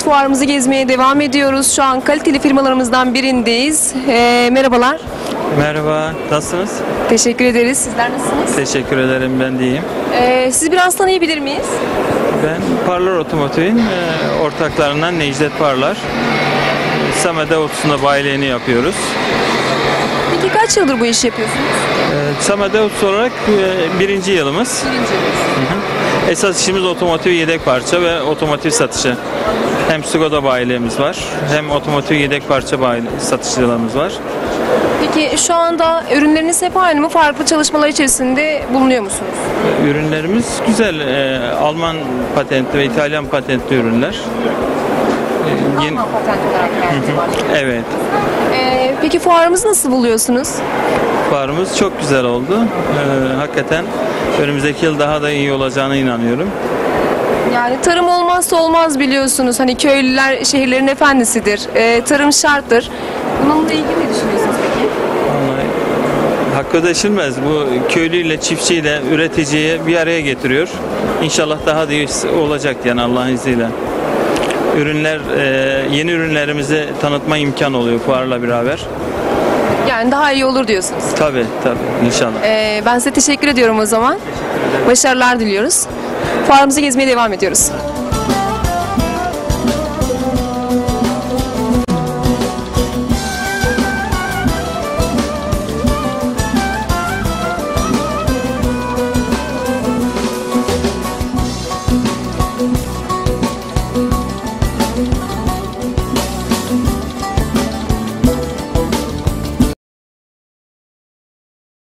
fuarımızı gezmeye devam ediyoruz. Şu an kaliteli firmalarımızdan birindeyiz. Merhabalar. Merhaba, nasılsınız? Teşekkür ederiz. Sizler nasılsınız? Teşekkür ederim, ben de iyiyim. Sizi biraz tanıyabilir miyiz? Ben Parlar Otomotiv'in ortaklarından Necdet Parlar. Samet'e Otus'unda bayiliğini yapıyoruz. Peki kaç yıldır bu işi yapıyorsunuz? Samet'e Otus olarak birinci yılımız. Esas işimiz otomotiv yedek parça ve otomotiv satışı. Hem Skoda bayiliğimiz var, hem otomotiv yedek parça satıcılarımız var. Peki şu anda ürünleriniz hep aynı mı? Farklı çalışmalar içerisinde bulunuyor musunuz? Ürünlerimiz güzel. Alman patentli ve İtalyan patentli ürünler. Alman patent olarak geldi. Evet. Peki fuarımızı nasıl buluyorsunuz? Fuarımız çok güzel oldu. Hakikaten önümüzdeki yıl daha da iyi olacağına inanıyorum. Yani tarım olmazsa olmaz biliyorsunuz. Hani köylüler şehirlerin efendisidir. Tarım şarttır. Bununla ilgili ne düşünüyorsunuz peki? Vallahi hakkı ödeşilmez. Bu köylüyle, çiftçiyle, üreticiyi bir araya getiriyor. İnşallah daha da iyi olacak yani Allah'ın izniyle. Ürünler, yeni ürünlerimizi tanıtma imkanı oluyor fuarla beraber. Yani daha iyi olur diyorsunuz. Tabii inşallah. Ben size teşekkür ediyorum o zaman. Başarılar diliyoruz. Fuarımızı gezmeye devam ediyoruz.